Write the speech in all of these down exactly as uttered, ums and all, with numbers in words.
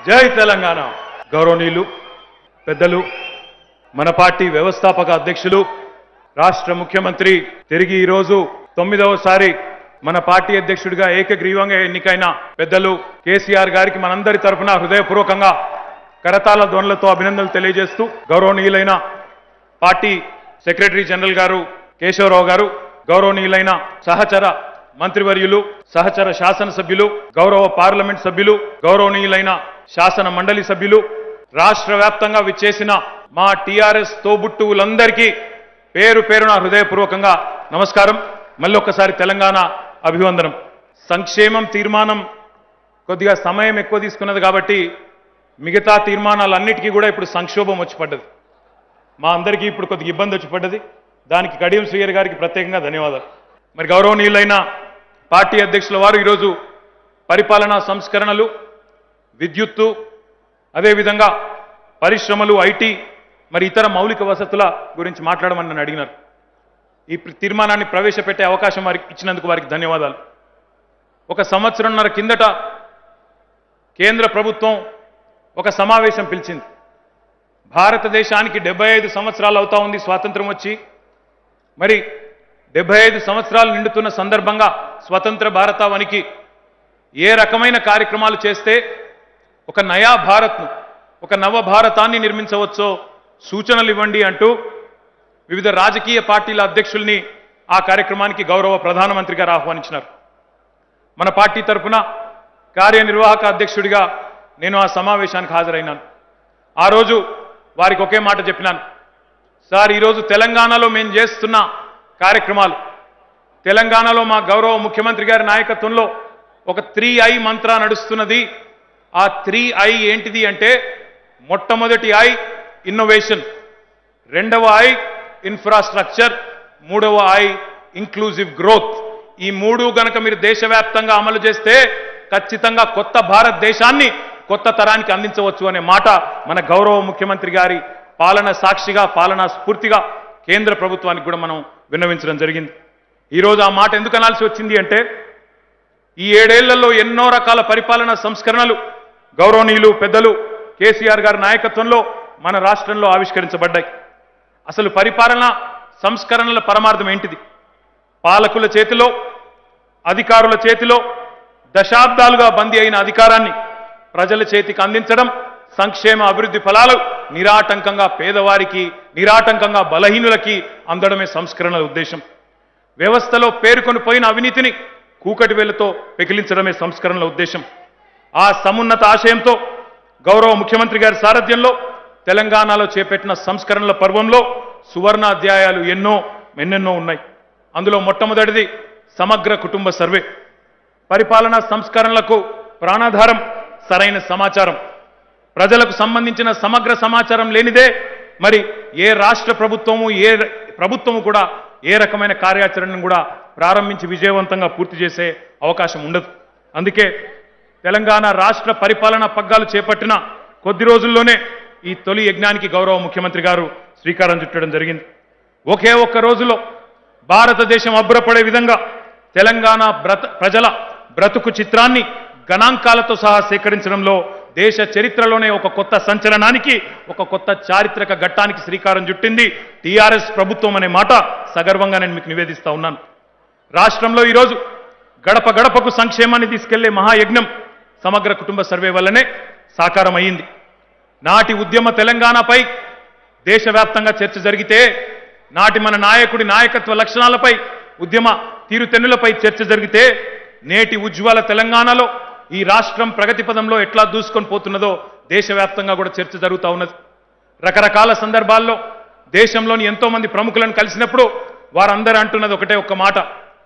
జై తెలంగాణ. గౌరవనీయులు పెద్దలు, మన పార్టీ వ్యవస్థాపక అధ్యక్షులు, రాష్ట్ర ముఖ్యమంత్రి, తిరిగి ఈ రోజు తొమ్మిదవసారి మన పార్టీ అధ్యక్షుడిగా ఏకగ్రీవంగా ఎన్నికైన పెద్దలు కేసీఆర్ గారికి మనందరి తరఫున హృదయపూర్వకంగా కరతాళ ధ్వనులతో అభినందనలు తెలియజేస్తూ, గౌరవనీయులైన పార్టీ సెక్రటరీ జనరల్ గారు కేశవరావు గారు, గౌరవనీయులైన సహచర మంత్రివర్యులు, సహచర శాసనసభ్యులు, గౌరవ పార్లమెంట్ సభ్యులు, గౌరవనీయులైన శాసన మండలి సభ్యులు, రాష్ట్ర వ్యాప్తంగా విచ్చేసిన మా టీఆర్ఎస్ తోబుట్టువులందరికీ పేరు పేరున హృదయపూర్వకంగా నమస్కారం. మళ్ళీ ఒక్కసారి తెలంగాణ అభివందనం. సంక్షేమం తీర్మానం కొద్దిగా సమయం ఎక్కువ తీసుకున్నది కాబట్టి మిగతా తీర్మానాలన్నిటికీ కూడా ఇప్పుడు సంక్షోభం వచ్చి పడ్డది. మా అందరికీ ఇప్పుడు కొద్దిగా ఇబ్బంది వచ్చి పడ్డది. దానికి కడియం శ్రీయర్ గారికి ప్రత్యేకంగా ధన్యవాదాలు. మరి గౌరవనీయులైన పార్టీ అధ్యక్షుల వారు ఈరోజు పరిపాలనా సంస్కరణలు, విద్యుత్తు, అదేవిధంగా పరిశ్రమలు, ఐటీ, మరి ఇతర మౌలిక వసతుల గురించి మాట్లాడమని నన్ను అడిగినారు. ఈ తీర్మానాన్ని ప్రవేశపెట్టే అవకాశం వారికి ఇచ్చినందుకు వారికి ధన్యవాదాలు. ఒక సంవత్సరంన్నర కిందట కేంద్ర ప్రభుత్వం ఒక సమావేశం పిలిచింది. భారతదేశానికి డెబ్బై ఐదు సంవత్సరాలు అవుతా ఉంది స్వాతంత్రం వచ్చి. మరి డెబ్బై ఐదు సంవత్సరాలు నిండుతున్న సందర్భంగా స్వతంత్ర భారతావనికి ఏ రకమైన కార్యక్రమాలు చేస్తే ఒక నయా భారత్ను, ఒక నవ భారతాన్ని నిర్మించవచ్చో సూచనలు ఇవ్వండి అంటూ వివిధ రాజకీయ పార్టీల అధ్యక్షుల్ని ఆ కార్యక్రమానికి గౌరవ ప్రధానమంత్రి గారు ఆహ్వానించినారు. మన పార్టీ తరఫున కార్యనిర్వాహక అధ్యక్షుడిగా నేను ఆ సమావేశానికి హాజరైనాను. ఆ రోజు వారికి ఒకే మాట చెప్పినాను, సార్, ఈరోజు తెలంగాణలో మేము చేస్తున్న కార్యక్రమాలు, తెలంగాణలో మా గౌరవ ముఖ్యమంత్రి గారి నాయకత్వంలో ఒక త్రీ ఐ మంత్ర నడుస్తున్నది. ఆ త్రీ ఐ ఏంటిది అంటే, మొట్టమొదటి ఐ ఇన్నోవేషన్, రెండవ ఐ ఇన్ఫ్రాస్ట్రక్చర్, మూడవ ఐ ఇంక్లూజివ్ గ్రోత్. ఈ మూడు గనక మీరు దేశవ్యాప్తంగా అమలు చేస్తే ఖచ్చితంగా కొత్త భారతదేశాన్ని కొత్త తరానికి అందించవచ్చు అనే మాట మన గౌరవ ముఖ్యమంత్రి గారి పాలన సాక్షిగా, పాలనా స్ఫూర్తిగా కేంద్ర ప్రభుత్వానికి కూడా మనం విన్నవించడం జరిగింది. ఈరోజు ఆ మాట ఎందుకు అనాల్సి వచ్చింది అంటే, ఈ ఏడేళ్లలో ఎన్నో రకాల పరిపాలనా సంస్కరణలు గౌరవనీయులు పెద్దలు కేసీఆర్ గారి నాయకత్వంలో మన రాష్ట్రంలో ఆవిష్కరించబడ్డాయి. అసలు పరిపాలన సంస్కరణల పరమార్థం ఏంటిది? పాలకుల చేతిలో, అధికారుల చేతిలో దశాబ్దాలుగా బందీ అయిన అధికారాన్ని ప్రజల చేతికి అందించడం, సంక్షేమ అభివృద్ధి ఫలాలు నిరాటంకంగా పేదవారికి, నిరాటంకంగా బలహీనులకి అందడమే సంస్కరణల ఉద్దేశం. వ్యవస్థలో పేరుకొని పోయిన అవినీతిని కూకటి వేలతో పెకిలించడమే సంస్కరణల ఉద్దేశం. ఆ సమున్నత ఆశయంతో గౌరవ ముఖ్యమంత్రి గారి సారథ్యంలో తెలంగాణలో చేపట్టిన సంస్కరణల పర్వంలో సువర్ణ అధ్యాయాలు ఎన్నో ఎన్నెన్నో ఉన్నాయి. అందులో మొట్టమొదటిది సమగ్ర కుటుంబ సర్వే. పరిపాలనా సంస్కరణలకు ప్రాణాధారం సరైన సమాచారం. ప్రజలకు సంబంధించిన సమగ్ర సమాచారం లేనిదే మరి ఏ రాష్ట్ర ప్రభుత్వము, ఏ ప్రభుత్వము కూడా ఏ రకమైన కార్యాచరణను కూడా ప్రారంభించి విజయవంతంగా పూర్తి చేసే అవకాశం ఉండదు. అందుకే తెలంగాణ రాష్ట్ర పరిపాలనా పగ్గాలు చేపట్టిన కొద్ది రోజుల్లోనే ఈ తొలి యజ్ఞానికి గౌరవ ముఖ్యమంత్రి గారు శ్రీకారం చుట్టడం జరిగింది. ఒకే ఒక్క రోజులో భారతదేశం అబ్బురపడే విధంగా తెలంగాణ బ్రత ప్రజల బ్రతుకు చిత్రాన్ని గణాంకాలతో సహా సేకరించడంలో దేశ చరిత్రలోనే ఒక కొత్త సంచలనానికి, ఒక కొత్త చారిత్రక ఘట్టానికి శ్రీకారం చుట్టింది టీఆర్ఎస్ ప్రభుత్వం అనే మాట సగర్వంగా నేను మీకు నివేదిస్తా ఉన్నాను. రాష్ట్రంలో ఈరోజు గడప గడపకు సంక్షేమాన్ని తీసుకెళ్లే మహాయజ్ఞం సమగ్ర కుటుంబ సర్వే వల్లనే సాకారం అయ్యింది. నాటి ఉద్యమ తెలంగాణపై దేశవ్యాప్తంగా చర్చ జరిగితే, నాటి మన నాయకుడి నాయకత్వ లక్షణాలపై, ఉద్యమ తీరుతెన్నులపై చర్చ జరిగితే, నేటి ఉజ్వల తెలంగాణలో ఈ రాష్ట్రం ప్రగతి పదంలో ఎట్లా దూసుకొని పోతున్నదో దేశవ్యాప్తంగా కూడా చర్చ జరుగుతూ ఉన్నది. రకరకాల సందర్భాల్లో దేశంలోని ఎంతో మంది ప్రముఖులను కలిసినప్పుడు వారందరూ అంటున్నది ఒకటే ఒక్క మాట.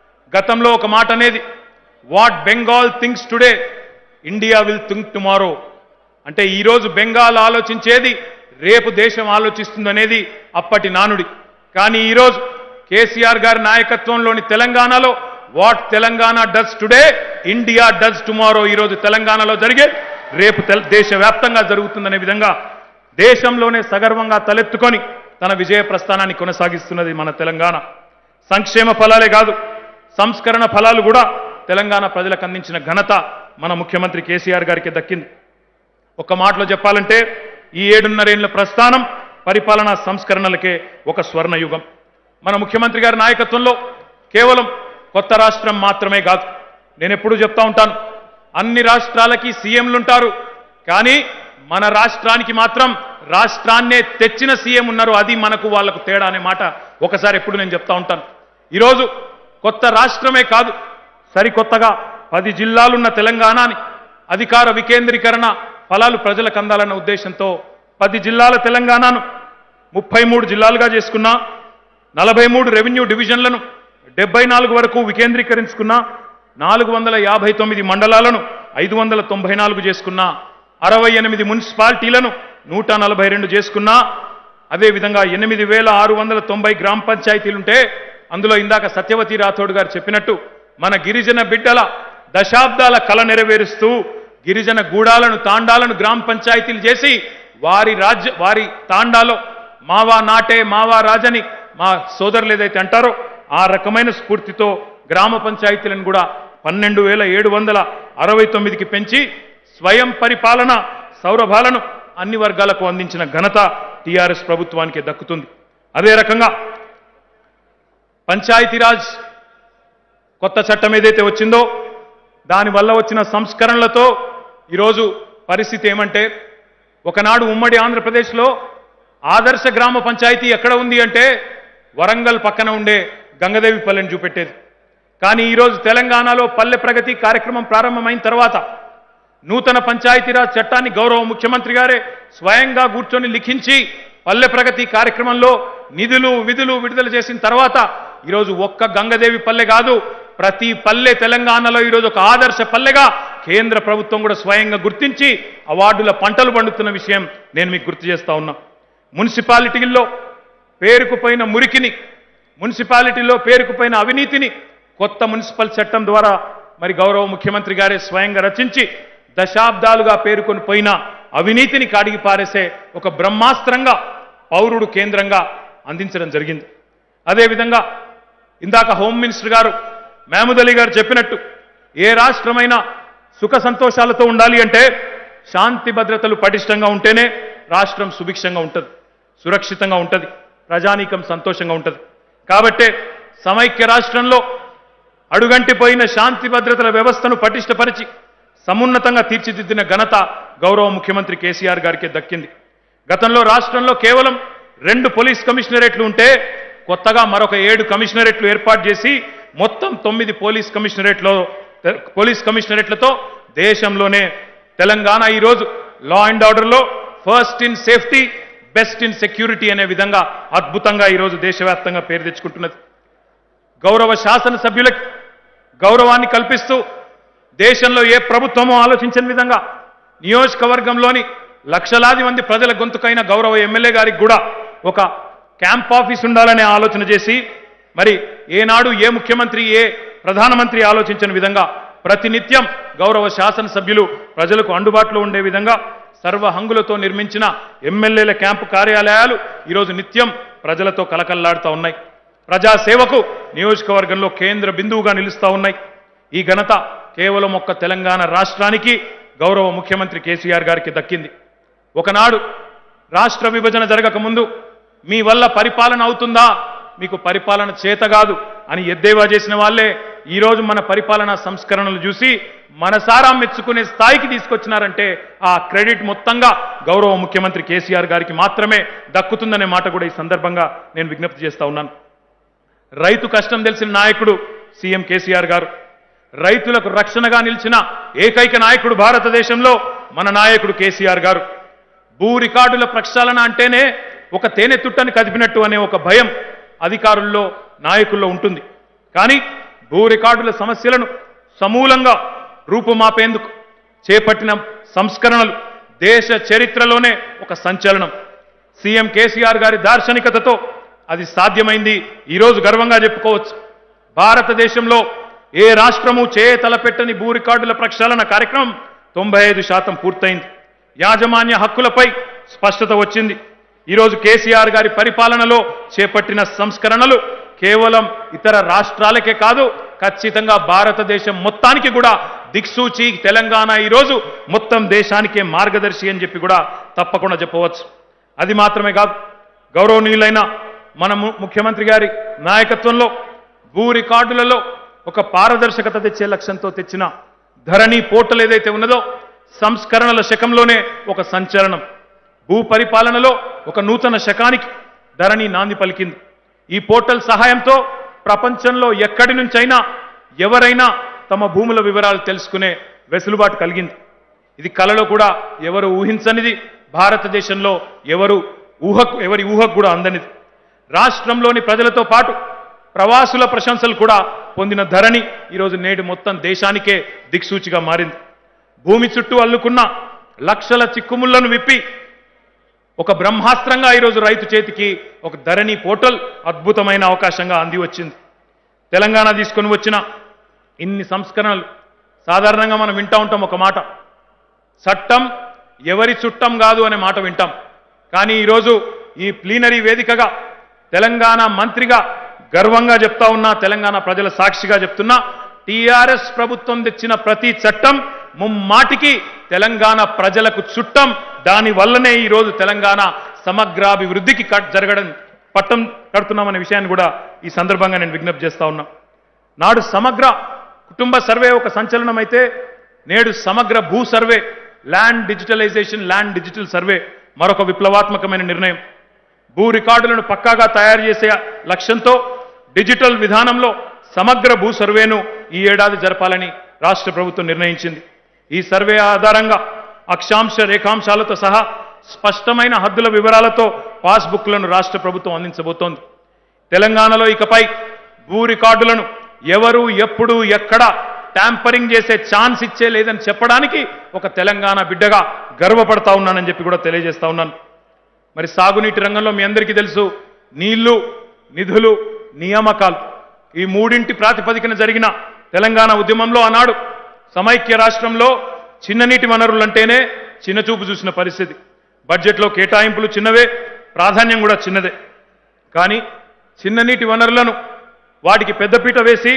గతంలో ఒక మాట అనేది, what Bengal thinks today India will think tomorrow. అంటే ఈరోజు బెంగాల్ ఆలోచించేది రేపు దేశం ఆలోచిస్తుందనేది అప్పటి నానుడి. కానీ ఈరోజు కేసీఆర్ గారి నాయకత్వంలోని తెలంగాణలో what Telangana does today India does tomorrow. ఈరోజు తెలంగాణలో జరిగే రేపు దేశవ్యాప్తంగా జరుగుతుందనే విధంగా దేశంలోనే సగర్వంగా తలెత్తుకొని తన విజయ ప్రస్థానాన్ని కొనసాగిస్తున్నది మన తెలంగాణ. సంక్షేమ ఫలాలే కాదు, సంస్కరణ ఫలాలు కూడా తెలంగాణ ప్రజలకు అందించిన ఘనత మన ముఖ్యమంత్రి కేసీఆర్ గారికి దక్కింది. ఒక మాటలో చెప్పాలంటే ఈ ఏడున్నరేళ్ల ప్రస్థానం పరిపాలనా సంస్కరణలకే ఒక స్వర్ణయుగం. మన ముఖ్యమంత్రి గారి నాయకత్వంలో కేవలం కొత్త రాష్ట్రం మాత్రమే కాదు, నేను ఎప్పుడూ చెప్తా ఉంటాను, అన్ని రాష్ట్రాలకి సీఎంలు ఉంటారు, కానీ మన రాష్ట్రానికి మాత్రం రాష్ట్రాన్నే తెచ్చిన సీఎం ఉన్నారు. అది మనకు వాళ్లకు తేడా అనే మాట ఒకసారి ఎప్పుడు నేను చెప్తా ఉంటాను. ఈరోజు కొత్త రాష్ట్రమే కాదు, సరికొత్తగా పది జిల్లాలున్న తెలంగాణని అధికార వికేంద్రీకరణ ఫలాలు ప్రజలకు అందాలన్న ఉద్దేశంతో పది జిల్లాల తెలంగాణను ముప్పై మూడు జిల్లాలుగా చేసుకున్నా, నలభై మూడు రెవెన్యూ డివిజన్లను డెబ్బై నాలుగు వరకు వికేంద్రీకరించుకున్నా, నాలుగు వందల యాభై తొమ్మిది మండలాలను ఐదు వందల తొంభై నాలుగు చేసుకున్నా, అరవై ఎనిమిది మున్సిపాలిటీలను నూట నలభై రెండు చేసుకున్నా, అదేవిధంగా ఎనిమిది వేల ఆరు వందల తొంభై గ్రామ పంచాయతీలుంటే అందులో ఇందాక సత్యవతి రాథోడ్ గారు చెప్పినట్టు మన గిరిజన బిడ్డల దశాబ్దాల కళ నెరవేరుస్తూ గిరిజన గూడాలను తాండాలను గ్రామ పంచాయతీలు చేసి వారి రాజ్య వారి తాండాలో మావా నాటే మావా రాజని మా సోదరులు ఏదైతే అంటారో ఆ రకమైన స్ఫూర్తితో గ్రామ పంచాయతీలను కూడా పన్నెండు వేల ఏడు వందల అరవై తొమ్మిదికి పెంచి స్వయం పరిపాలన సౌరభాలను అన్ని వర్గాలకు అందించిన ఘనత టీఆర్ఎస్ ప్రభుత్వానికి దక్కుతుంది. అదే రకంగా పంచాయతీరాజ్ కొత్త చట్టం ఏదైతే వచ్చిందో దానివల్ల వచ్చిన సంస్కరణలతో ఈరోజు పరిస్థితి ఏమంటే, ఒకనాడు ఉమ్మడి ఆంధ్రప్రదేశ్లో ఆదర్శ గ్రామ పంచాయతీ ఎక్కడ ఉంది అంటే వరంగల్ పక్కన ఉండే గంగదేవి పల్లెని చూపెట్టేది. కానీ ఈరోజు తెలంగాణలో పల్లె ప్రగతి కార్యక్రమం ప్రారంభమైన తర్వాత నూతన పంచాయతీరాజ్ చట్టాన్ని గౌరవ ముఖ్యమంత్రి గారే స్వయంగా కూర్చొని లిఖించి పల్లె ప్రగతి కార్యక్రమంలో నిధులు విధులు విడుదల చేసిన తర్వాత ఈరోజు ఒక్క గంగదేవి పల్లె కాదు, ప్రతి పల్లె తెలంగాణలో ఈరోజు ఒక ఆదర్శ పల్లెగా కేంద్ర ప్రభుత్వం కూడా స్వయంగా గుర్తించి అవార్డుల పంటలు పండుతున్న విషయం నేను మీకు గుర్తు చేస్తా ఉన్నా. మున్సిపాలిటీల్లో పేరుకుపోయిన మురికిని, మున్సిపాలిటీలో పేరుకుపోయిన అవినీతిని కొత్త మున్సిపల్ చట్టం ద్వారా మరి గౌరవ ముఖ్యమంత్రి గారే స్వయంగా రచించి దశాబ్దాలుగా పేరుకొని పోయిన అవినీతిని కాడిగి పారేసే ఒక బ్రహ్మాస్త్రంగా పౌరుడు కేంద్రంగా అందించడం జరిగింది. అదేవిధంగా ఇందాక హోమ్ మినిస్టర్ గారు మహమూద్ అలీ గారు చెప్పినట్టు ఏ రాష్ట్రమైనా సుఖ సంతోషాలతో ఉండాలి అంటే శాంతి భద్రతలు పటిష్టంగా ఉంటేనే రాష్ట్రం సుభిక్షంగా ఉంటుంది, సురక్షితంగా ఉంటుంది, ప్రజానీకం సంతోషంగా ఉంటుంది. కాబట్టే సమైక్య రాష్ట్రంలో అడుగంటిపోయిన శాంతి భద్రతల వ్యవస్థను పటిష్టపరిచి సమున్నతంగా తీర్చిదిద్దిన ఘనత గౌరవ ముఖ్యమంత్రి కేసీఆర్ గారికి దక్కింది. గతంలో రాష్ట్రంలో కేవలం రెండు పోలీస్ కమిషనరేట్లు ఉంటే కొత్తగా మరొక ఏడు కమిషనరేట్లు ఏర్పాటు చేసి మొత్తం తొమ్మిది పోలీస్ కమిషనరేట్లో పోలీస్ కమిషనరేట్లతో దేశంలోనే తెలంగాణ ఈరోజు లా అండ్ ఆర్డర్లో first in safety best in security అనే విధంగా అద్భుతంగా ఈరోజు దేశవ్యాప్తంగా పేరు తెచ్చుకుంటున్నది. గౌరవ శాసనసభ్యులకి గౌరవాన్ని కల్పిస్తూ దేశంలో ఏ ప్రభుత్వమో ఆలోచించిన విధంగా నియోజకవర్గంలోని లక్షలాది మంది ప్రజల గొంతుకైన గౌరవ ఎమ్మెల్యే గారికి కూడా ఒక క్యాంప్ ఆఫీస్ ఉండాలనే ఆలోచన చేసి మరి ఏనాడు ఏ ముఖ్యమంత్రి ఏ ప్రధానమంత్రి ఆలోచించిన విధంగా ప్రతినిత్యం గౌరవ శాసనసభ్యులు ప్రజలకు అందుబాటులో ఉండే విధంగా సర్వ హంగులతో నిర్మించిన ఎమ్మెల్యేల క్యాంపు కార్యాలయాలు ఈరోజు నిత్యం ప్రజలతో కలకల్లాడుతూ ఉన్నాయి. ప్రజాసేవకు నియోజకవర్గంలో కేంద్ర బిందువుగా నిలుస్తూ ఉన్నాయి. ఈ ఘనత కేవలం ఒక్క తెలంగాణ రాష్ట్రానికి గౌరవ ముఖ్యమంత్రి కేసీఆర్ గారికి దక్కింది. ఒకనాడు రాష్ట్ర విభజన జరగక ముందు మీ వల్ల పరిపాలన అవుతుందా, మీకు పరిపాలన చేత కాదు అని ఎద్దేవా చేసిన వాళ్ళే ఈరోజు మన పరిపాలనా సంస్కరణలు చూసి మనసారా మెచ్చుకునే స్థాయికి తీసుకొచ్చినారంటే ఆ క్రెడిట్ మొత్తంగా గౌరవ ముఖ్యమంత్రి కేసీఆర్ గారికి మాత్రమే దక్కుతుందనే మాట కూడా ఈ సందర్భంగా నేను విజ్ఞప్తి చేస్తా ఉన్నాను. రైతు కష్టం తెలిసిన నాయకుడు సీఎం కేసీఆర్ గారు, రైతులకు రక్షణగా నిలిచిన ఏకైక నాయకుడు భారతదేశంలో మన నాయకుడు కేసీఆర్ గారు. భూ రికార్డుల ప్రక్షాళన అంటేనే ఒక తేనె తుట్టని కదిపినట్టు అనే ఒక భయం అధికారుల్లో నాయకుల్లో ఉంటుంది. కానీ భూ రికార్డుల సమస్యలను సమూలంగా రూపుమాపేందుకు చేపట్టిన సంస్కరణలు దేశ చరిత్రలోనే ఒక సంచలనం. సీఎం కేసీఆర్ గారి దార్శనికతతో అది సాధ్యమైంది. ఈరోజు గర్వంగా చెప్పుకోవచ్చు. భారతదేశంలో ఏ రాష్ట్రము చేయ తలపెట్టని భూ రికార్డుల ప్రక్షాళన కార్యక్రమం తొంభై ఐదు శాతం పూర్తయింది. యాజమాన్య హక్కులపై స్పష్టత వచ్చింది. ఈరోజు కేసీఆర్ గారి పరిపాలనలో చేపట్టిన సంస్కరణలు కేవలం ఇతర రాష్ట్రాలకే కాదు, ఖచ్చితంగా భారతదేశం మొత్తానికి కూడా దిక్సూచి తెలంగాణ ఈరోజు మొత్తం దేశానికే మార్గదర్శి అని చెప్పి కూడా తప్పకుండా చెప్పవచ్చు. అది మాత్రమే కాదు, గౌరవనీయులైన మన ముఖ్యమంత్రి గారి నాయకత్వంలో భూ రికార్డులలో ఒక పారదర్శకత తెచ్చే లక్ష్యంతో తెచ్చిన ధరణి పోర్టల్ ఏదైతే ఉన్నదో సంస్కరణల శకంలోనే ఒక సంచలనం. భూ పరిపాలనలో ఒక నూతన శకానికి ధరణి నాంది పలికింది. ఈ పోర్టల్ సహాయంతో ప్రపంచంలో ఎక్కడి నుంచైనా ఎవరైనా తమ భూముల వివరాలు తెలుసుకునే వెసులుబాటు కలిగింది. ఇది కలలో కూడా ఎవరు ఊహించనిది, భారతదేశంలో ఎవరు ఊహకు ఎవరి ఊహకు కూడా అందనిది. రాష్ట్రంలోని ప్రజలతో పాటు ప్రవాసుల ప్రశంసలు కూడా పొందిన ధరణి ఈరోజు నేడు మొత్తం దేశానికే దిక్సూచిగా మారింది. భూమి చుట్టూ అల్లుకున్న లక్షల చిక్కుముళ్లను విప్పి ఒక బ్రహ్మాస్త్రంగా ఈరోజు రైతు చేతికి ఒక ధరణి పోర్టల్ అద్భుతమైన అవకాశంగా అంది వచ్చింది. తెలంగాణ తీసుకొని వచ్చిన ఇన్ని సంస్కరణలు సాధారణంగా మనం వింటూ ఉంటాం ఒక మాట, చట్టం ఎవరి చుట్టం కాదు అనే మాట వింటాం. కానీ ఈరోజు ఈ ప్లీనరీ వేదికగా తెలంగాణ మంత్రిగా గర్వంగా చెప్తా ఉన్నా, తెలంగాణ ప్రజల సాక్షిగా చెప్తున్నా, టీఆర్ఎస్ ప్రభుత్వం తెచ్చిన ప్రతి చట్టం ముమ్మాటికి తెలంగాణ ప్రజలకు చుట్టం. దాని వల్లనే ఈరోజు తెలంగాణ సమగ్రాభివృద్ధికి జరగడం పట్టం కడుతున్నామనే విషయాన్ని కూడా ఈ సందర్భంగా నేను విజ్ఞప్తి చేస్తా ఉన్నా. నాడు సమగ్ర కుటుంబ సర్వే ఒక సంచలనం అయితే నేడు సమగ్ర భూ survey, land digitalization, land digital survey మరొక విప్లవాత్మకమైన నిర్ణయం. భూ రికార్డులను పక్కాగా తయారు చేసే లక్ష్యంతో డిజిటల్ విధానంలో సమగ్ర భూ సర్వేను ఈ ఏడాది జరపాలని రాష్ట్ర ప్రభుత్వం నిర్ణయించింది. ఈ సర్వే ఆధారంగా అక్షాంశ రేఖాంశాలతో సహా స్పష్టమైన హద్దుల వివరాలతో పాస్బుక్లను రాష్ట్ర ప్రభుత్వం అందించబోతోంది. తెలంగాణలో ఇకపై భూ రికార్డులను ఎవరు ఎప్పుడు ఎక్కడ ట్యాంపరింగ్ చేసే ఛాన్స్ ఇచ్చే లేదని చెప్పడానికి ఒక తెలంగాణ బిడ్డగా గర్వపడతా ఉన్నానని చెప్పి కూడా తెలియజేస్తా ఉన్నాను. మరి సాగునీటి రంగంలో మీ అందరికీ తెలుసు, నీళ్లు, నిధులు, నియామకాలు ఈ మూడింటి ప్రాతిపదికన జరిగిన తెలంగాణ ఉద్యమంలో ఆనాడు సమైక్య రాష్ట్రంలో చిన్ననీటి వనరులంటేనే చిన్నచూపు చూసిన పరిస్థితి. బడ్జెట్లో కేటాయింపులు చిన్నవే, ప్రాధాన్యం కూడా చిన్నదే. కానీ చిన్ననీటి వనరులను వాటికి పెద్దపీట వేసి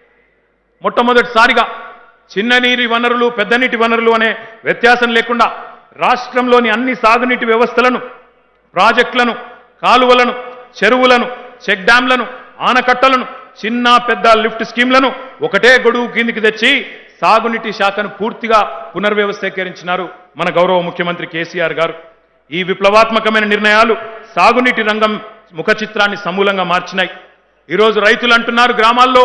మొట్టమొదటిసారిగా చిన్న నీటి వనరులు, పెద్ద నీటి వనరులు అనే వ్యత్యాసం లేకుండా రాష్ట్రంలోని అన్ని సాగునీటి వ్యవస్థలను, ప్రాజెక్టులను, కాలువలను, చెరువులను, చెక్ డ్యాంలను, ఆనకట్టలను, చిన్న పెద్ద లిఫ్ట్ స్కీమ్లను ఒకటే గొడుగు కిందికి తెచ్చి సాగునీటి శాఖను పూర్తిగా పునర్వ్యవస్థీకరించినారు మన గౌరవ ముఖ్యమంత్రి కేసీఆర్ గారు. ఈ విప్లవాత్మకమైన నిర్ణయాలు సాగునీటి రంగం ముఖ చిత్రాన్ని సమూలంగా మార్చినాయి. ఈరోజు రైతులు అంటున్నారు గ్రామాల్లో,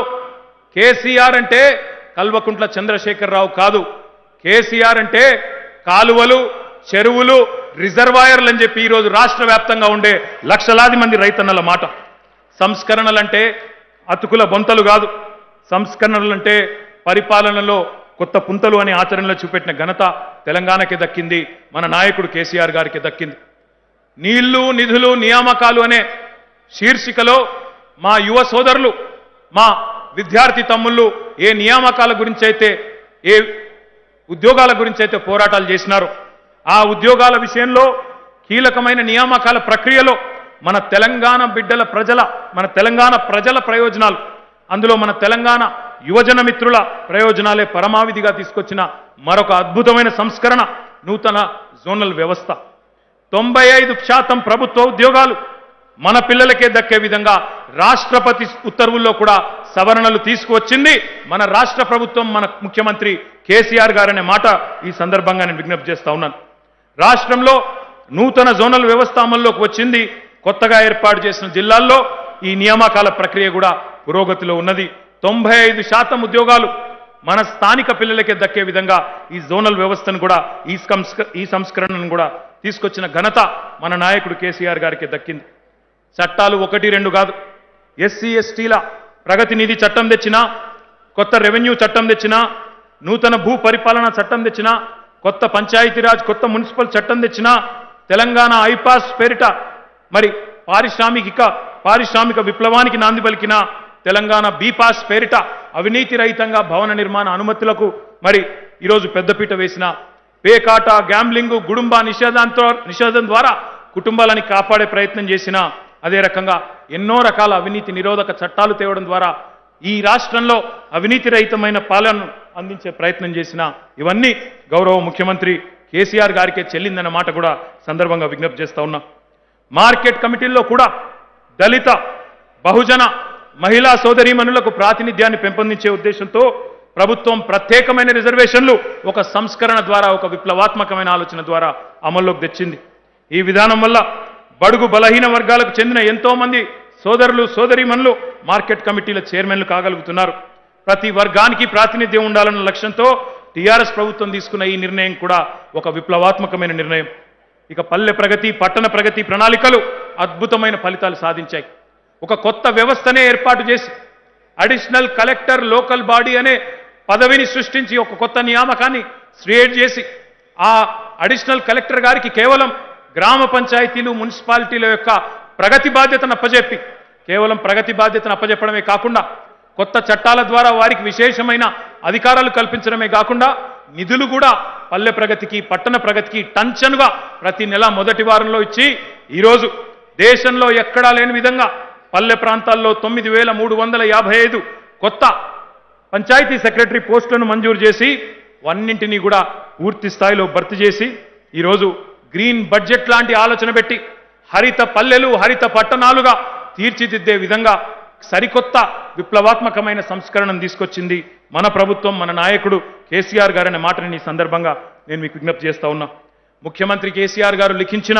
కేసీఆర్ అంటే కల్వకుంట్ల చంద్రశేఖరరావు కాదు, కేసీఆర్ అంటే కాలువలు, చెరువులు, రిజర్వాయర్లు అని చెప్పి ఈరోజు రాష్ట్ర వ్యాప్తంగా ఉండే లక్షలాది మంది రైతన్నల మాట. సంస్కరణలంటే అతుకుల బొంతలు కాదు, సంస్కరణలంటే పరిపాలనలో కొత్త పుంతలు అనే ఆచరణలో చూపెట్టిన ఘనత తెలంగాణకి దక్కింది, మన నాయకుడు కేసీఆర్ గారికి దక్కింది. నీళ్లు, నిధులు, నియామకాలు అనే శీర్షికలో మా యువ సోదరులు, మా విద్యార్థి తమ్ముళ్ళు ఏ నియామకాల గురించి అయితే, ఏ ఉద్యోగాల గురించి అయితే పోరాటాలు చేసినారో ఆ ఉద్యోగాల విషయంలో కీలకమైన నియామకాల ప్రక్రియలో మన తెలంగాణ బిడ్డల ప్రజల మన తెలంగాణ ప్రజల ప్రయోజనాలు, అందులో మన తెలంగాణ యువజన మిత్రుల ప్రయోజనాలే పరమావిధిగా తీసుకొచ్చిన మరొక అద్భుతమైన సంస్కరణ నూతన జోనల్ వ్యవస్థ. తొంభై ఐదు శాతం ప్రభుత్వ ఉద్యోగాలు మన పిల్లలకే దక్కే విధంగా రాష్ట్రపతి ఉత్తర్వుల్లో కూడా సవరణలు తీసుకువచ్చింది మన రాష్ట్ర ప్రభుత్వం, మన ముఖ్యమంత్రి కేసీఆర్ గారనే మాట ఈ సందర్భంగా నేను విజ్ఞప్తి చేస్తా ఉన్నాను. రాష్ట్రంలో నూతన జోనల్ వ్యవస్థ అమల్లోకి వచ్చింది. కొత్తగా ఏర్పాటు చేసిన జిల్లాల్లో ఈ నియామకాల ప్రక్రియ కూడా పురోగతిలో ఉన్నది. తొంభై ఐదు శాతం ఉద్యోగాలు మన స్థానిక పిల్లలకే దక్కే విధంగా ఈ జోనల్ వ్యవస్థను కూడా ఈ సంస్కరణను కూడా తీసుకొచ్చిన ఘనత మన నాయకుడు కేసీఆర్ గారికి దక్కింది. చట్టాలు ఒకటి రెండు కాదు, ఎస్సీ ఎస్టీల ప్రగతి నిధి చట్టం తెచ్చినా, కొత్త రెవెన్యూ చట్టం తెచ్చినా, నూతన భూ పరిపాలన చట్టం తెచ్చినా, కొత్త పంచాయతీరాజ్, కొత్త మున్సిపల్ చట్టం తెచ్చినా, తెలంగాణ ఐపాస్ పేరిట మరి పారిశ్రామిక పారిశ్రామిక విప్లవానికి నాంది పలికిన తెలంగాణ బీపాస్ పేరిట అవినీతి రహితంగా భవన నిర్మాణ అనుమతులకు మరి ఈరోజు పెద్దపీట వేసిన, పేకాట, గ్యాంబ్లింగ్, గుడుంబ నిషేధంతో నిషేధం ద్వారా కుటుంబాలని కాపాడే ప్రయత్నం చేసిన, అదే రకంగా ఎన్నో రకాల అవినీతి నిరోధక చట్టాలు తేవడం ద్వారా ఈ రాష్ట్రంలో అవినీతి రహితమైన పాలనను అందించే ప్రయత్నం చేసిన ఇవన్నీ గౌరవ ముఖ్యమంత్రి కేసీఆర్ గారికే చెల్లిందన్న మాట కూడా సందర్భంగా విజ్ఞప్తి చేస్తా ఉన్నా. మార్కెట్ కమిటీల్లో కూడా దళిత బహుజన మహిళా సోదరీమణులకు ప్రాతినిధ్యాన్ని పెంపొందించే ఉద్దేశంతో ప్రభుత్వం ప్రత్యేకమైన రిజర్వేషన్లు ఒక సంస్కరణ ద్వారా, ఒక విప్లవాత్మకమైన ఆలోచన ద్వారా అమల్లోకి తెచ్చింది. ఈ విధానం వల్ల బడుగు బలహీన వర్గాలకు చెందిన ఎంతో మంది సోదరులు సోదరీమణులు మార్కెట్ కమిటీల చైర్మన్లు కాగలుగుతున్నారు. ప్రతి వర్గానికి ప్రాతినిధ్యం ఉండాలన్న లక్ష్యంతో టీఆర్ఎస్ ప్రభుత్వం తీసుకున్న ఈ నిర్ణయం కూడా ఒక విప్లవాత్మకమైన నిర్ణయం. ఇక పల్లె ప్రగతి, పట్టణ ప్రగతి ప్రణాళికలు అద్భుతమైన ఫలితాలు సాధించాయి. ఒక కొత్త వ్యవస్థనే ఏర్పాటు చేసి అడిషనల్ కలెక్టర్ లోకల్ బాడీ అనే పదవిని సృష్టించి ఒక కొత్త నియామకాన్ని క్రియేట్ చేసి ఆ అడిషనల్ కలెక్టర్ గారికి కేవలం గ్రామ పంచాయతీలు మున్సిపాలిటీల యొక్క ప్రగతి బాధ్యతను అప్పజెప్పి కేవలం ప్రగతి బాధ్యతను అప్పజెప్పడమే కాకుండా కొత్త చట్టాల ద్వారా వారికి విశేషమైన అధికారాలు కల్పించడమే కాకుండా నిధులు కూడా పల్లె ప్రగతికి పట్టణ ప్రగతికి టంచనుగా ప్రతి నెల మొదటి వారంలో ఇచ్చి ఈరోజు దేశంలో ఎక్కడా లేని విధంగా పల్లె ప్రాంతాల్లో తొమ్మిది వేల మూడు వందల యాభై ఐదు కొత్త పంచాయతీ సెక్రటరీ పోస్టులను మంజూరు చేసి అన్నింటినీ కూడా పూర్తి స్థాయిలో భర్తీ చేసి ఈరోజు గ్రీన్ బడ్జెట్ లాంటి ఆలోచన పెట్టి హరిత పల్లెలు హరిత పట్టణాలుగా తీర్చిదిద్దే విధంగా సరికొత్త విప్లవాత్మకమైన సంస్కరణను తీసుకొచ్చింది మన ప్రభుత్వం, మన నాయకుడు కేసీఆర్ గారు అనే మాటని ఈ సందర్భంగా నేను మీకు విజ్ఞప్తి చేస్తా ఉన్నా. ముఖ్యమంత్రి కేసీఆర్ గారు లిఖించిన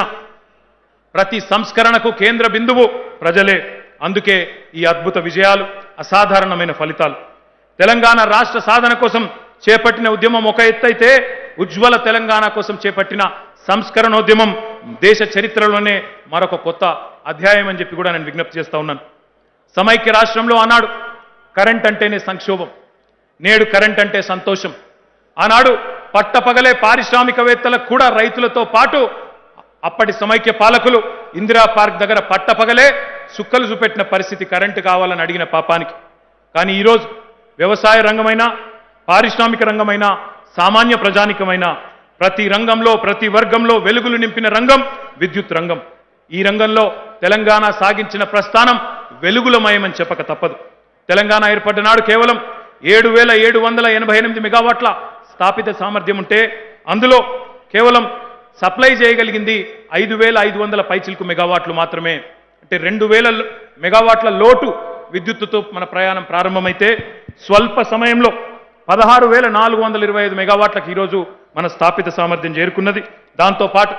ప్రతి సంస్కరణకు కేంద్ర బిందువు ప్రజలే. అందుకే ఈ అద్భుత విజయాలు, అసాధారణమైన ఫలితాలు. తెలంగాణ రాష్ట్ర సాధన కోసం చేపట్టిన ఉద్యమం ఒక ఎత్తైతే ఉజ్వల తెలంగాణ కోసం చేపట్టిన సంస్కరణోద్యమం దేశ చరిత్రలోనే మరొక కొత్త అధ్యాయం అని చెప్పి కూడా నేను విజ్ఞప్తి చేస్తా ఉన్నాను. సమైక్య రాష్ట్రంలో ఆనాడు కరెంట్ అంటేనే సంక్షోభం, నేడు కరెంట్ అంటే సంతోషం. ఆనాడు పట్టపగలే పారిశ్రామికవేత్తలకు కూడా రైతులతో పాటు అప్పటి సమైక్య పాలకులు ఇందిరా పార్క్ దగ్గర పట్టపగలే సుక్కలు చూపెట్టిన పరిస్థితి కరెంటు కావాలని అడిగిన పాపానికి. కానీ ఈరోజు వ్యవసాయ రంగమైన, పారిశ్రామిక రంగమైన, సామాన్య ప్రజానికమైన ప్రతి రంగంలో ప్రతి వర్గంలో వెలుగులు నింపిన రంగం విద్యుత్ రంగం. ఈ రంగంలో తెలంగాణ సాగించిన ప్రస్థానం వెలుగులమయమని చెప్పక తప్పదు. తెలంగాణ ఏర్పడ్డ నాడు కేవలం ఏడు వేల ఏడు వందల ఎనభై ఎనిమిది మెగావాట్ల స్థాపిత సామర్థ్యం ఉంటే అందులో కేవలం సప్లై చేయగలిగింది ఐదు వేల ఐదు వందల పైచిల్కు మెగావాట్లు మాత్రమే. అంటే రెండు వేల మెగావాట్ల లోటు విద్యుత్తుతో మన ప్రయాణం ప్రారంభమైతే స్వల్ప సమయంలో పదహారు వేల నాలుగు వందల ఇరవై ఐదు మెగావాట్లకు ఈరోజు మన స్థాపిత సామర్థ్యం చేరుకున్నది. దాంతోపాటు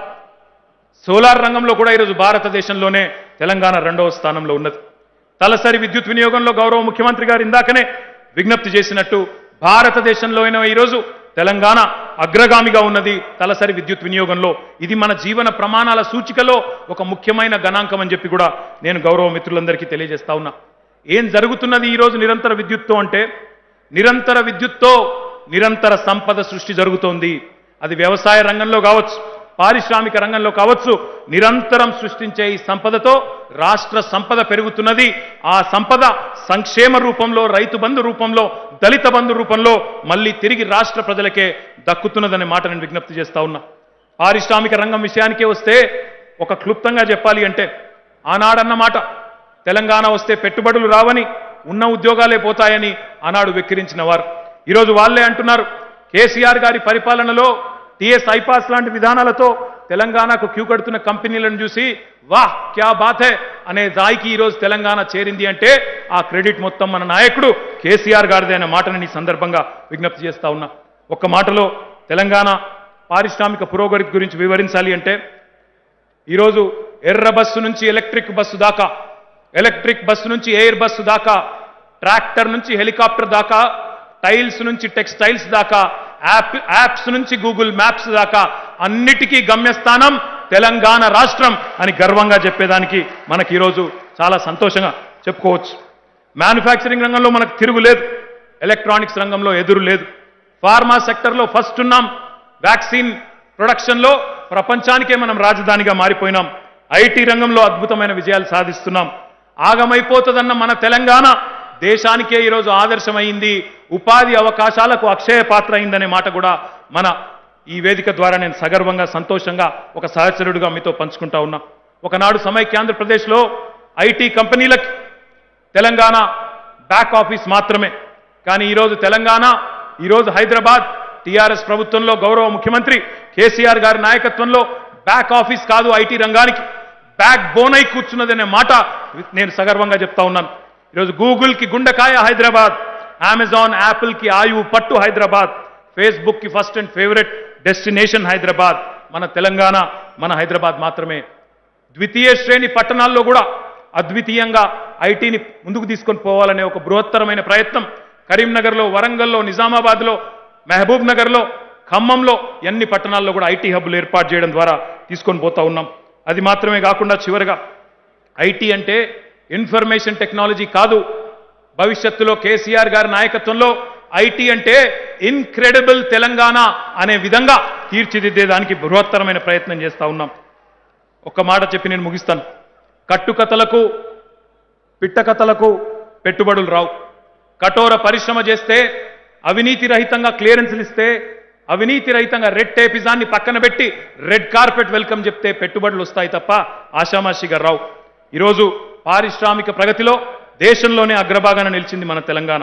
సోలార్ రంగంలో కూడా ఈరోజు భారతదేశంలోనే తెలంగాణ రెండవ స్థానంలో ఉన్నది. తలసరి విద్యుత్ వినియోగంలో గౌరవ ముఖ్యమంత్రి గారు ఇందాకనే విజ్ఞప్తి చేసినట్టు భారతదేశంలోనే ఈరోజు తెలంగాణ అగ్రగామిగా ఉన్నది తలసరి విద్యుత్ వినియోగంలో. ఇది మన జీవన ప్రమాణాల సూచికలో ఒక ముఖ్యమైన గణాంకం అని చెప్పి కూడా నేను గౌరవ మిత్రులందరికీ తెలియజేస్తా ఉన్నా. ఏం జరుగుతున్నది ఈరోజు నిరంతర విద్యుత్తో అంటే, నిరంతర విద్యుత్తో నిరంతర సంపద సృష్టి జరుగుతోంది. అది వ్యవసాయ రంగంలో కావచ్చు, పారిశ్రామిక రంగంలో కావచ్చు, నిరంతరం సృష్టించే ఈ సంపదతో రాష్ట్ర సంపద పెరుగుతున్నది. ఆ సంపద సంక్షేమ రూపంలో, రైతు బంధు రూపంలో, దళిత బంధు రూపంలో మళ్ళీ తిరిగి రాష్ట్ర ప్రజలకే దక్కుతున్నదనే మాట నేను విజ్ఞప్తి చేస్తా ఉన్నా. పారిశ్రామిక రంగం విషయానికే వస్తే ఒక క్లుప్తంగా చెప్పాలి అంటే, ఆనాడన్న మాట తెలంగాణ వస్తే పెట్టుబడులు రావని, ఉన్న ఉద్యోగాలే పోతాయని ఆనాడు వెక్కిరించిన వారు ఈరోజు వాళ్ళే అంటున్నారు కేసీఆర్ గారి పరిపాలనలో టీఎస్ ఐపాస్ లాంటి విధానాలతో తెలంగాణకు క్యూ కడుతున్న కంపెనీలను చూసి వాహ్ క్యా బాత్ హై అనే దాయికి ఈరోజు తెలంగాణ చేరింది అంటే ఆ క్రెడిట్ మొత్తం మన నాయకుడు కేసీఆర్ గారిదే అనే మాటని ఈ సందర్భంగా విజ్ఞప్తి చేస్తా ఉన్నా. ఒక్క మాటలో తెలంగాణ పారిశ్రామిక పురోగతి గురించి వివరించాలి అంటే, ఈరోజు ఎర్ర బస్సు నుంచి ఎలక్ట్రిక్ బస్సు దాకా, ఎలక్ట్రిక్ బస్సు నుంచి ఎయిర్ బస్సు దాకా, ట్రాక్టర్ నుంచి హెలికాప్టర్ దాకా, టైల్స్ నుంచి టెక్స్టైల్స్ దాకా, యాప్ యాప్స్ నుంచి గూగుల్ మ్యాప్స్ దాకా అన్నిటికీ గమ్యస్థానం తెలంగాణ రాష్ట్రం అని గర్వంగా చెప్పేదానికి మనకి ఈరోజు చాలా సంతోషంగా చెప్పుకోవచ్చు. మ్యానుఫ్యాక్చరింగ్ రంగంలో మనకు తిరుగు లేదు, ఎలక్ట్రానిక్స్ రంగంలో ఎదురు లేదు, ఫార్మా సెక్టర్లో ఫస్ట్ ఉన్నాం, వ్యాక్సిన్ ప్రొడక్షన్లో ప్రపంచానికే మనం రాజధానిగా మారిపోయినాం, ఐటీ రంగంలో అద్భుతమైన విజయాలు సాధిస్తున్నాం. ఆగమైపోతుందన్న మన తెలంగాణ దేశానికే ఈరోజు ఆదర్శమైంది, ఉపాధి అవకాశాలకు అక్షయ పాత్ర అయిందనే మాట కూడా మన ఈ వేదిక ద్వారా నేను సగర్వంగా సంతోషంగా ఒక సహచరుడుగా మీతో పంచుకుంటా ఉన్నా. ఒకనాడు సమైక్య ఆంధ్రప్రదేశ్లో ఐటీ కంపెనీలకు తెలంగాణ బ్యాక్ ఆఫీస్ మాత్రమే. కానీ ఈరోజు తెలంగాణ, ఈరోజు హైదరాబాద్ టీఆర్ఎస్ ప్రభుత్వంలో గౌరవ ముఖ్యమంత్రి కేసీఆర్ గారి నాయకత్వంలో బ్యాక్ ఆఫీస్ కాదు, ఐటీ రంగానికి బ్యాక్ బోన్ అయి కూర్చున్నదనే మాట నేను సగర్వంగా చెప్తా ఉన్నాను. ఈరోజు గూగుల్కి గుండెకాయ హైదరాబాద్, అమెజాన్ యాపిల్కి ఆయువు పట్టు హైదరాబాద్, ఫేస్బుక్కి first and favourite destination Hyderabad మన తెలంగాణ, మన హైదరాబాద్ మాత్రమే. ద్వితీయ శ్రేణి పట్టణాల్లో కూడా అద్వితీయంగా ఐటీని ముందుకు తీసుకొని పోవాలనే ఒక బృహత్తరమైన ప్రయత్నం కరీంనగర్లో, వరంగల్లో, నిజామాబాద్లో, మహబూబ్ నగర్లో, ఖమ్మంలో ఎన్ని పట్టణాల్లో కూడా ఐటీ హబ్బులు ఏర్పాటు చేయడం ద్వారా తీసుకొని పోతా ఉన్నాం. అది మాత్రమే కాకుండా చివరిగా ఐటీ అంటే ఇన్ఫర్మేషన్ టెక్నాలజీ కాదు. భవిష్యత్తులో కేసీఆర్ గారి నాయకత్వంలో ఐటీ అంటే ఇన్క్రెడిబుల్ తెలంగాణ అనే విధంగా తీర్చిదిద్దేదానికి బృహత్తరమైన ప్రయత్నం చేస్తా ఉన్నాం. ఒక్క మాట చెప్పి నేను ముగిస్తాను. కట్టుకథలకు, పిట్టకథలకు పెట్టుబడులు రావు. కఠోర పరిశ్రమ చేస్తే, అవినీతి రహితంగా క్లియరెన్స్లు ఇస్తే, అవినీతి రహితంగా రెడ్ టేపిజాన్ని పక్కన పెట్టి రెడ్ కార్పెట్ వెల్కమ్ చెప్తే పెట్టుబడులు వస్తాయి తప్ప ఆషామాషిగా రావు. ఈరోజు పారిశ్రామిక ప్రగతిలో దేశంలోనే అగ్రభాగాన నిలిచింది మన తెలంగాణ.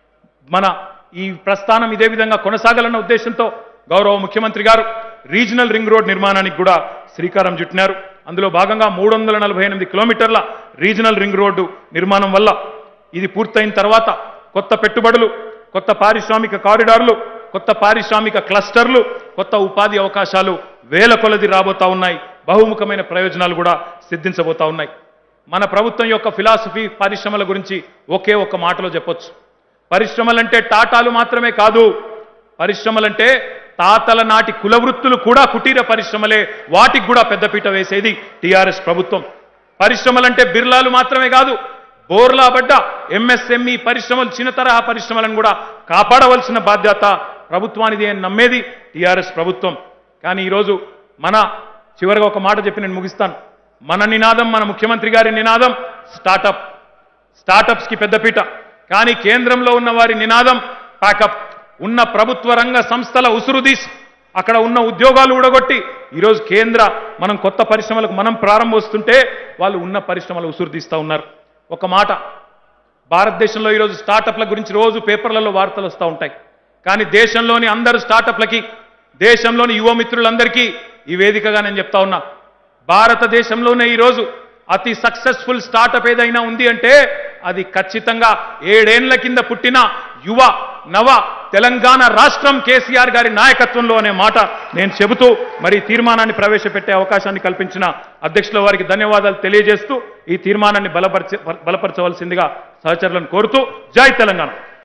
మన ఈ ప్రస్థానం ఇదే విధంగా కొనసాగాలన్న ఉద్దేశంతో గౌరవ ముఖ్యమంత్రి గారు రీజనల్ రింగ్ రోడ్ నిర్మాణానికి కూడా శ్రీకారం చుట్టినారు. అందులో భాగంగా మూడు వందల నలభై ఎనిమిది కిలోమీటర్ల రీజనల్ రింగ్ రోడ్డు నిర్మాణం వల్ల ఇది పూర్తయిన తర్వాత కొత్త పెట్టుబడులు, కొత్త పారిశ్రామిక కారిడార్లు, కొత్త పారిశ్రామిక క్లస్టర్లు, కొత్త ఉపాధి అవకాశాలు వేల కొలది రాబోతా ఉన్నాయి. బహుముఖమైన ప్రయోజనాలు కూడా సిద్ధించబోతా ఉన్నాయి. మన ప్రభుత్వం యొక్క ఫిలాసఫీ పరిశ్రమల గురించి ఒకే ఒక్క మాటలో చెప్పొచ్చు. పరిశ్రమలంటే టాటాలు మాత్రమే కాదు, పరిశ్రమలంటే తాతల నాటి కులవృత్తులు కూడా కుటీర పరిశ్రమలే, వాటికి కూడా పెద్దపీట వేసేది టీఆర్ఎస్ ప్రభుత్వం. పరిశ్రమలంటే బిర్లాలు మాత్రమే కాదు, బోర్లా పడ్డ ఎంఎస్ఎంఈ పరిశ్రమలు, చిన్న తరహా పరిశ్రమలను కూడా కాపాడవలసిన బాధ్యత ప్రభుత్వానిది అని నమ్మేది టీఆర్ఎస్ ప్రభుత్వం. కానీ ఈరోజు మన చివరిగా ఒక మాట చెప్పి నేను ముగిస్తాను. మన నినాదం, మన ముఖ్యమంత్రి గారి నినాదం స్టార్టప్, స్టార్టప్స్కి పెద్దపీట. కానీ కేంద్రంలో ఉన్న వారి నినాదం ప్యాకప్. ఉన్న ప్రభుత్వ రంగ సంస్థల ఉసురు తీసి అక్కడ ఉన్న ఉద్యోగాలు ఊడగొట్టి ఈరోజు కేంద్ర మనం కొత్త పరిశ్రమలకు మనం ప్రారంభిస్తుంటే వాళ్ళు ఉన్న పరిశ్రమలు ఉసురు తీస్తూ ఉన్నారు. ఒక మాట, భారతదేశంలో ఈరోజు స్టార్టప్ల గురించి రోజు పేపర్లలో వార్తలు వస్తూ ఉంటాయి. కానీ దేశంలోని అందరు స్టార్టప్లకి, దేశంలోని యువ మిత్రులందరికీ ఈ వేదికగా నేను చెప్తా ఉన్నా, భారతదేశంలోనే ఈరోజు అతి సక్సెస్ఫుల్ స్టార్టప్ ఏదైనా ఉంది అంటే అది ఖచ్చితంగా ఏడేళ్ల కింద పుట్టిన యువ నవ తెలంగాణ రాష్ట్రం కేసీఆర్ గారి నాయకత్వంలో అనే మాట నేను చెబుతూ మరి తీర్మానాన్ని ప్రవేశపెట్టే అవకాశాన్ని కల్పించిన అధ్యక్షుల వారికి ధన్యవాదాలు తెలియజేస్తూ ఈ తీర్మానాన్ని బలపరచ బలపరచవలసిందిగా సహచరులను కోరుతూ జై తెలంగాణ.